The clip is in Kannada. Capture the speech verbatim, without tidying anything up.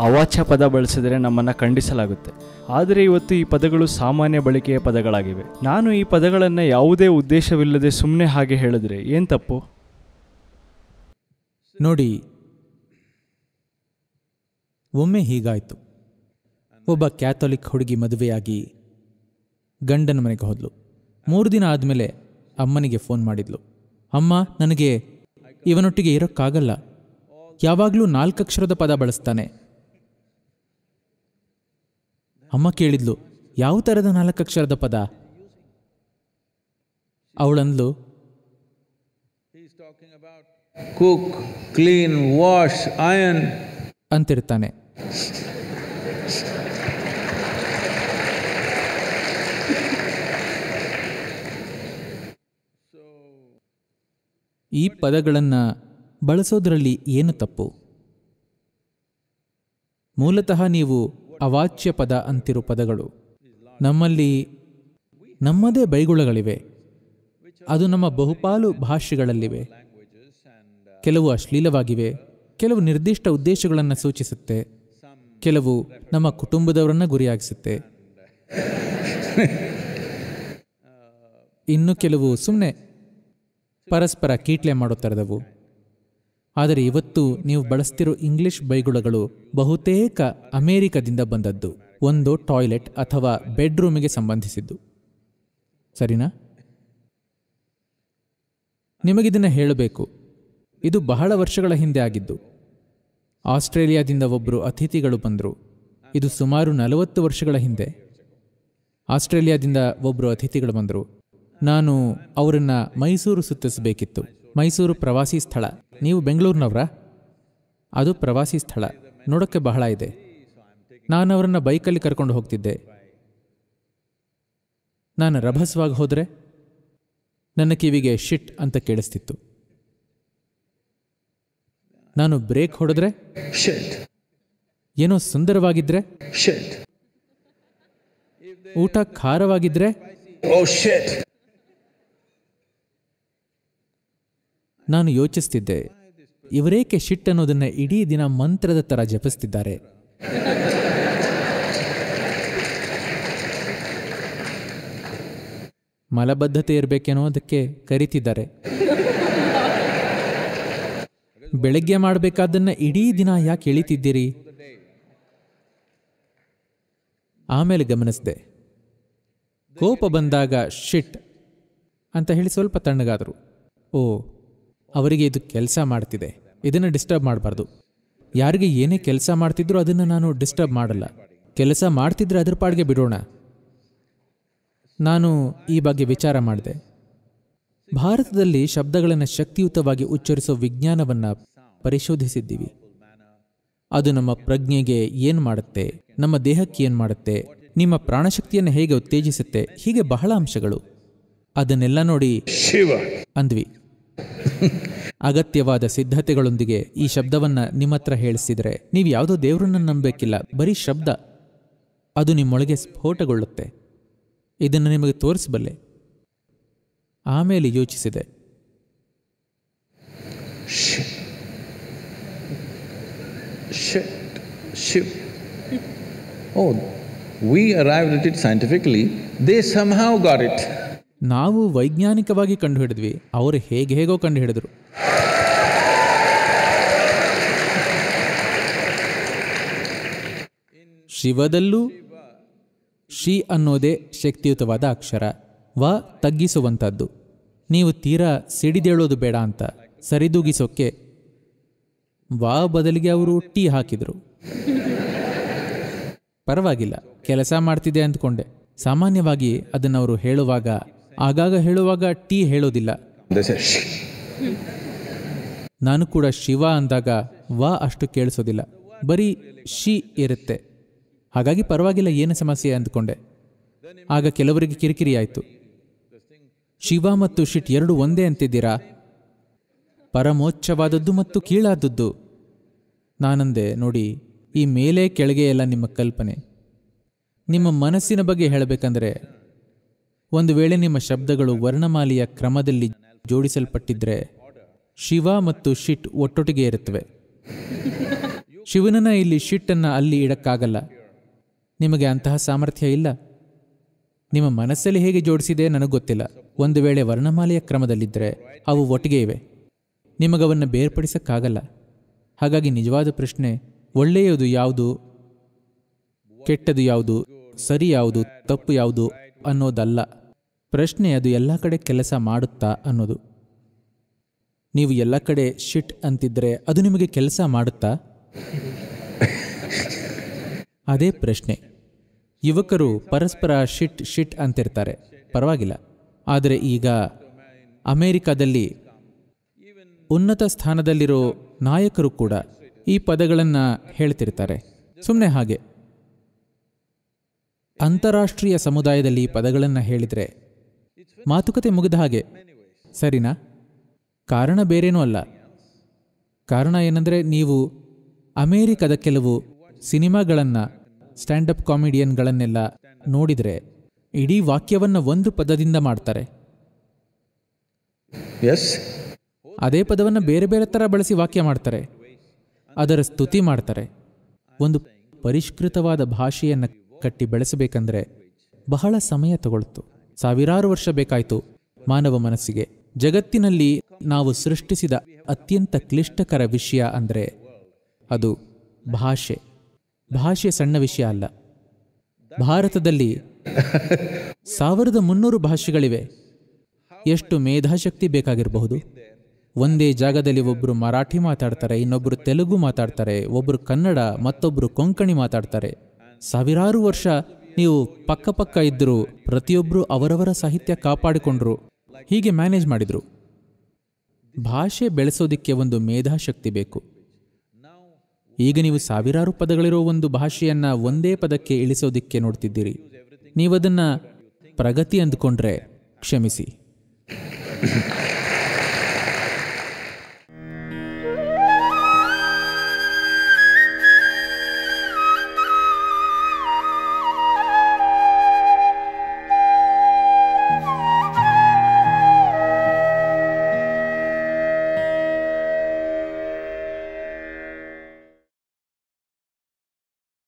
ಅವಾಚ್ಯ ಪದ ಬಳಸಿದರೆ ನಮ್ಮನ್ನು ಖಂಡಿಸಲಾಗುತ್ತೆ. ಆದರೆ ಇವತ್ತು ಈ ಪದಗಳು ಸಾಮಾನ್ಯ ಬಳಕೆಯ ಪದಗಳಾಗಿವೆ. ನಾನು ಈ ಪದಗಳನ್ನು ಯಾವುದೇ ಉದ್ದೇಶವಿಲ್ಲದೆ ಸುಮ್ಮನೆ ಹಾಗೆ ಹೇಳಿದ್ರೆ ಏನು ತಪ್ಪು? ನೋಡಿ, ಒಮ್ಮೆ ಹೀಗಾಯಿತು. ಒಬ್ಬ ಕ್ಯಾಥೋಲಿಕ್ ಹುಡುಗಿ ಮದುವೆಯಾಗಿ ಗಂಡನ ಮನೆಗೆ ಹೋದ್ಲು. ಮೂರು ದಿನ ಆದಮೇಲೆ ಅಮ್ಮನಿಗೆ ಫೋನ್ ಮಾಡಿದ್ಲು. ಅಮ್ಮ, ನನಗೆ ಇವನೊಟ್ಟಿಗೆ ಇರೋಕ್ಕಾಗಲ್ಲ, ಯಾವಾಗಲೂ ನಾಲ್ಕಕ್ಷರದ ಪದ ಬಳಸ್ತಾನೆ. ಅಮ್ಮ ಕೇಳಿದ್ಲು, ಯಾವ ಥರದ ನಾಲ್ಕಕ್ಷರದ ಪದ? ಅವಳಂದ್ಲು, ಕುಕ್, ಕ್ಲೀನ್, ವಾಶ್, ಐರನ್ ಅಂತಿರ್ತಾನೆ. ಈ ಪದಗಳನ್ನು ಬಳಸೋದ್ರಲ್ಲಿ ಏನು ತಪ್ಪು? ಮೂಲತಃ ನೀವು ಅವಾಚ್ಯ ಪದ ಅಂತಿರೋ ಪದಗಳು. ನಮ್ಮಲ್ಲಿ ನಮ್ಮದೇ ಬೈಗುಳಗಳಿವೆ. ಅದು ನಮ್ಮ ಬಹುಪಾಲು ಭಾಷೆಗಳಲ್ಲಿವೆ. ಕೆಲವು ಅಶ್ಲೀಲವಾಗಿವೆ, ಕೆಲವು ನಿರ್ದಿಷ್ಟ ಉದ್ದೇಶಗಳನ್ನು ಸೂಚಿಸುತ್ತೆ, ಕೆಲವು ನಮ್ಮ ಕುಟುಂಬದವರನ್ನ ಗುರಿಯಾಗಿಸುತ್ತೆ, ಇನ್ನು ಕೆಲವು ಸುಮ್ಮನೆ ಪರಸ್ಪರ ಕೀಟ್ಲೆ ಮಾಡೋ ಥರದವು. ಆದರೆ ಇವತ್ತು ನೀವು ಬಳಸ್ತಿರೋ ಇಂಗ್ಲಿಷ್ ಬೈಗುಳಗಳು ಬಹುತೇಕ ಅಮೇರಿಕದಿಂದ ಬಂದದ್ದು. ಒಂದು ಟಾಯ್ಲೆಟ್ ಅಥವಾ ಬೆಡ್ರೂಮಿಗೆ ಸಂಬಂಧಿಸಿದ್ದು. ಸರಿನಾ? ನಿಮಗಿದನ್ನು ಹೇಳಬೇಕು, ಇದು ಬಹಳ ವರ್ಷಗಳ ಹಿಂದೆ ಆಗಿದ್ದು. ಆಸ್ಟ್ರೇಲಿಯಾದಿಂದ ಒಬ್ಬರು ಅತಿಥಿಗಳು ಬಂದರು. ಇದು ಸುಮಾರು ನಲವತ್ತು ವರ್ಷಗಳ ಹಿಂದೆ. ಆಸ್ಟ್ರೇಲಿಯಾದಿಂದ ಒಬ್ಬರು ಅತಿಥಿಗಳು ಬಂದರು. ನಾನು ಅವರನ್ನು ಮೈಸೂರು ಸುತ್ತಿಸಬೇಕಿತ್ತು. ಮೈಸೂರು ಪ್ರವಾಸಿ ಸ್ಥಳ. ನೀವು ಬೆಂಗಳೂರಿನವರಾ? ಅದು ಪ್ರವಾಸಿ ಸ್ಥಳ, ನೋಡೋಕ್ಕೆ ಬಹಳ ಇದೆ. ನಾನು ಅವರನ್ನು ಬೈಕಲ್ಲಿ ಕರ್ಕೊಂಡು ಹೋಗ್ತಿದ್ದೆ. ನಾನು ರಭಸವಾಗಿ ಹೋದರೆ ನನ್ನ ಕಿವಿಗೆ ಶಿಟ್ ಅಂತ ಕೇಳಿಸ್ತಿತ್ತು. ನಾನು ಬ್ರೇಕ್ ಹೊಡೆದ್ರೆ ಏನೋ ಸುಂದರವಾಗಿದ್ರೆ, ಊಟ ಖಾರವಾಗಿದ್ರೆ ನಾನು ಯೋಚಿಸ್ತಿದ್ದೆ, ಇವರೇಕೆ ಶಿಟ್ ಅನ್ನೋದನ್ನ ಇಡೀ ದಿನ ಮಂತ್ರದ ಥರ ಜಪಿಸ್ತಿದ್ದಾರೆ? ಮಲಬದ್ಧತೆ ಇರಬೇಕೇನೋ, ಅದಕ್ಕೆ ಕರೀತಿದ್ದಾರೆ. ಬೆಳಗ್ಗೆ ಮಾಡಬೇಕಾದನ್ನ ಇಡೀ ದಿನ ಯಾಕೆ ಎಳಿತಿದ್ದೀರಿ? ಆಮೇಲೆ ಗಮನಿಸಿದೆ, ಕೋಪ ಬಂದಾಗ ಶಿಟ್ ಅಂತ ಹೇಳಿ ಸ್ವಲ್ಪ ತಣ್ಣಗಾದರು. ಓ, ಅವರಿಗೆ ಇದು ಕೆಲಸ ಮಾಡ್ತಿದೆ, ಇದನ್ನು ಡಿಸ್ಟರ್ಬ್ ಮಾಡಬಾರ್ದು. ಯಾರಿಗೆ ಏನೇ ಕೆಲಸ ಮಾಡ್ತಿದ್ರು ಅದನ್ನು ನಾನು ಡಿಸ್ಟರ್ಬ್ ಮಾಡಲ್ಲ. ಕೆಲಸ ಮಾಡ್ತಿದ್ರೆ ಅದ್ರ ಪಾಡಿಗೆ ಬಿಡೋಣ. ನಾನು ಈ ಬಗ್ಗೆ ವಿಚಾರ ಮಾಡಿದೆ. ಭಾರತದಲ್ಲಿ ಶಬ್ದಗಳನ್ನು ಶಕ್ತಿಯುತವಾಗಿ ಉಚ್ಚರಿಸೋ ವಿಜ್ಞಾನವನ್ನು ಪರಿಶೋಧಿಸಿದ್ದೀವಿ. ಅದು ನಮ್ಮ ಪ್ರಜ್ಞೆಗೆ ಏನು ಮಾಡುತ್ತೆ, ನಮ್ಮ ದೇಹಕ್ಕೆ ಏನು ಮಾಡುತ್ತೆ, ನಿಮ್ಮ ಪ್ರಾಣಶಕ್ತಿಯನ್ನು ಹೇಗೆ ಉತ್ತೇಜಿಸುತ್ತೆ, ಹೀಗೆ ಬಹಳ ಅಂಶಗಳು. ಅದನ್ನೆಲ್ಲ ನೋಡಿ ಶಿವ ಅಂದ್ವಿ. ಅಗತ್ಯವಾದ ಸಿದ್ಧತೆಗಳೊಂದಿಗೆ ಈ ಶಬ್ದವನ್ನು ನಿಮ್ಮ ಹತ್ರ ಹೇಳಿಸಿದರೆ ನೀವು ಯಾವುದೋ ದೇವರನ್ನ ನಂಬಬೇಕಿಲ್ಲ, ಬರೀ ಶಬ್ದ. ಅದು ನಿಮ್ಮೊಳಗೆ ಸ್ಫೋಟಗೊಳ್ಳುತ್ತೆ. ಇದನ್ನು ನಿಮಗೆ ತೋರಿಸಬಲ್ಲೆ. ಆಮೇಲೆ ಯೋಚಿಸಿದೆ, ನಾವು ವೈಜ್ಞಾನಿಕವಾಗಿ ಕಂಡುಹಿಡಿದ್ವಿ, ಅವರು ಹೇಗೆ ಹೇಗೋ ಕಂಡುಹಿಡಿದ್ರು. ಶಿವದಲ್ಲೂ ಶಿ ಅನ್ನೋದೇ ಶಕ್ತಿಯುತವಾದ ಅಕ್ಷರ. ವ ತಗ್ಗಿಸುವಂಥದ್ದು. ನೀವು ತೀರಾ ಸಿಡಿದೇಳೋದು ಬೇಡ ಅಂತ ಸರಿದೂಗಿಸೋಕ್ಕೆ ವಾ ಬದಲಿಗೆ ಅವರು ಟೀ ಹಾಕಿದರು. ಪರವಾಗಿಲ್ಲ, ಕೆಲಸ ಮಾಡ್ತಿದೆ ಅಂದ್ಕೊಂಡೆ. ಸಾಮಾನ್ಯವಾಗಿ ಅದನ್ನವರು ಹೇಳುವಾಗ, ಆಗಾಗ ಹೇಳುವಾಗ ಟೀ ಹೇಳೋದಿಲ್ಲ. ನಾನು ಕೂಡ ಶಿವ ಅಂದಾಗ ವಾ ಅಷ್ಟು ಕೇಳಿಸೋದಿಲ್ಲ, ಬರೀ ಶಿ ಇರುತ್ತೆ. ಹಾಗಾಗಿ ಪರವಾಗಿಲ್ಲ, ಏನು ಸಮಸ್ಯೆ ಅಂದ್ಕೊಂಡೆ. ಆಗ ಕೆಲವರಿಗೆ ಕಿರಿಕಿರಿ ಆಯಿತು. ಶಿವ ಮತ್ತು ಶಿಟ್ ಎರಡು ಒಂದೇ ಅಂತಿದ್ದೀರಾ? ಪರಮೋಚ್ಚವಾದದ್ದು ಮತ್ತು ಕೀಳಾದದ್ದು. ನಾನಂದೆ, ನೋಡಿ, ಈ ಮೇಲೆ ಕೆಳಗೆ ಎಲ್ಲ ನಿಮ್ಮ ಕಲ್ಪನೆ. ನಿಮ್ಮ ಮನಸ್ಸಿನ ಬಗ್ಗೆ ಹೇಳಬೇಕಂದ್ರೆ, ಒಂದು ವೇಳೆ ನಿಮ್ಮ ಶಬ್ದಗಳು ವರ್ಣಮಾಲೆಯ ಕ್ರಮದಲ್ಲಿ ಜೋಡಿಸಲ್ಪಟ್ಟಿದ್ರೆ ಶಿವ ಮತ್ತು ಶಿಟ್ ಒಟ್ಟೊಟ್ಟಿಗೆ ಇರುತ್ತವೆ. ಶಿವನನ್ನ ಇಲ್ಲಿ ಶಿಟ್ಟನ್ನು ಅಲ್ಲಿ ಇಡಕ್ಕಾಗಲ್ಲ. ನಿಮಗೆ ಅಂತಹ ಸಾಮರ್ಥ್ಯ ಇಲ್ಲ. ನಿಮ್ಮ ಮನಸ್ಸಲ್ಲಿ ಹೇಗೆ ಜೋಡಿಸಿದೆ ನನಗೆ ಗೊತ್ತಿಲ್ಲ. ಒಂದು ವೇಳೆ ವರ್ಣಮಾಲೆಯ ಕ್ರಮದಲ್ಲಿದ್ದರೆ ಅವು ಒಟ್ಟಿಗೆ ಇವೆ, ನಿಮಗವನ್ನು ಬೇರ್ಪಡಿಸಕ್ಕಾಗಲ್ಲ. ಹಾಗಾಗಿ ನಿಜವಾದ ಪ್ರಶ್ನೆ ಒಳ್ಳೆಯದು ಯಾವುದು, ಕೆಟ್ಟದು ಯಾವುದು, ಸರಿ ಯಾವುದು, ತಪ್ಪು ಯಾವುದು ಅನ್ನೋದಲ್ಲ. ಪ್ರಶ್ನೆ ಅದು ಎಲ್ಲ ಕಡೆ ಕೆಲಸ ಮಾಡುತ್ತಾ ಅನ್ನೋದು. ನೀವು ಎಲ್ಲ ಕಡೆ ಶಿಟ್ ಅಂತಿದ್ರೆ ಅದು ನಿಮಗೆ ಕೆಲಸ ಮಾಡುತ್ತಾ? ಅದೇ ಪ್ರಶ್ನೆ. ಯುವಕರು ಪರಸ್ಪರ ಶಿಟ್ ಶಿಟ್ ಅಂತಿರ್ತಾರೆ, ಪರವಾಗಿಲ್ಲ. ಆದರೆ ಈಗ ಅಮೆರಿಕದಲ್ಲಿ ಉನ್ನತ ಸ್ಥಾನದಲ್ಲಿರೋ ನಾಯಕರು ಕೂಡ ಈ ಪದಗಳನ್ನು ಹೇಳ್ತಿರ್ತಾರೆ. ಸುಮ್ಮನೆ ಹಾಗೆ ಅಂತಾರಾಷ್ಟ್ರೀಯ ಸಮುದಾಯದಲ್ಲಿ ಈ ಪದಗಳನ್ನು ಹೇಳಿದರೆ ಮಾತುಕತೆ ಮುಗಿದ ಹಾಗೆ, ಸರಿನಾ? ಕಾರಣ ಬೇರೇನೂ ಅಲ್ಲ. ಕಾರಣ ಏನಂದರೆ, ನೀವು ಅಮೇರಿಕದ ಕೆಲವು ಸಿನಿಮಾಗಳನ್ನು, ಸ್ಟ್ಯಾಂಡಪ್ ಕಾಮಿಡಿಯನ್ಗಳನ್ನೆಲ್ಲ ನೋಡಿದರೆ ಇಡೀ ವಾಕ್ಯವನ್ನು ಒಂದು ಪದದಿಂದ ಮಾಡ್ತಾರೆ. ಎಸ್, ಅದೇ ಪದವನ್ನು ಬೇರೆ ಬೇರೆ ಥರ ಬಳಸಿ ವಾಕ್ಯ ಮಾಡ್ತಾರೆ, ಅದರ ಸ್ತುತಿ ಮಾಡ್ತಾರೆ. ಒಂದು ಪರಿಷ್ಕೃತವಾದ ಭಾಷೆಯನ್ನು ಕಟ್ಟಿ ಬೆಳೆಸಬೇಕಂದ್ರೆ ಬಹಳ ಸಮಯ ತಗೊಳ್ತು. ಸಾವಿರಾರು ವರ್ಷ ಬೇಕಾಯಿತು ಮಾನವ ಮನಸ್ಸಿಗೆ. ಜಗತ್ತಿನಲ್ಲಿ ನಾವು ಸೃಷ್ಟಿಸಿದ ಅತ್ಯಂತ ಕ್ಲಿಷ್ಟಕರ ವಿಷಯ ಅಂದರೆ ಅದು ಭಾಷೆ. ಭಾಷೆ ಸಣ್ಣ ವಿಷಯ ಅಲ್ಲ. ಭಾರತದಲ್ಲಿ ಸಾವಿರದ ಮುನ್ನೂರು ಭಾಷೆಗಳಿವೆ. ಎಷ್ಟು ಮೇಧಾಶಕ್ತಿ ಬೇಕಾಗಿರಬಹುದು? ಒಂದೇ ಜಾಗದಲ್ಲಿ ಒಬ್ಬರು ಮರಾಠಿ ಮಾತಾಡ್ತಾರೆ, ಇನ್ನೊಬ್ಬರು ತೆಲುಗು ಮಾತಾಡ್ತಾರೆ, ಒಬ್ಬರು ಕನ್ನಡ, ಮತ್ತೊಬ್ಬರು ಕೊಂಕಣಿ ಮಾತಾಡ್ತಾರೆ. ಸಾವಿರಾರು ವರ್ಷ ನೀವು ಪಕ್ಕ ಪಕ್ಕ ಇದ್ದರೂ ಪ್ರತಿಯೊಬ್ಬರು ಅವರವರ ಸಾಹಿತ್ಯ ಕಾಪಾಡಿಕೊಂಡ್ರು, ಹೀಗೆ ಮ್ಯಾನೇಜ್ ಮಾಡಿದ್ರು. ಭಾಷೆ ಬೆಳೆಸೋದಿಕ್ಕೆ ಒಂದು ಮೇಧಾಶಕ್ತಿ ಬೇಕು. ಈಗ ನೀವು ಸಾವಿರಾರು ಪದಗಳಿರೋ ಒಂದು ಭಾಷೆಯನ್ನ ಒಂದೇ ಪದಕ್ಕೆ ಇಳಿಸೋದಿಕ್ಕೆ ನೋಡ್ತಿದ್ದೀರಿ. ನೀವದನ್ನ ಪ್ರಗತಿ ಅಂದುಕೊಂಡ್ರೆ ಕ್ಷಮಿಸಿ.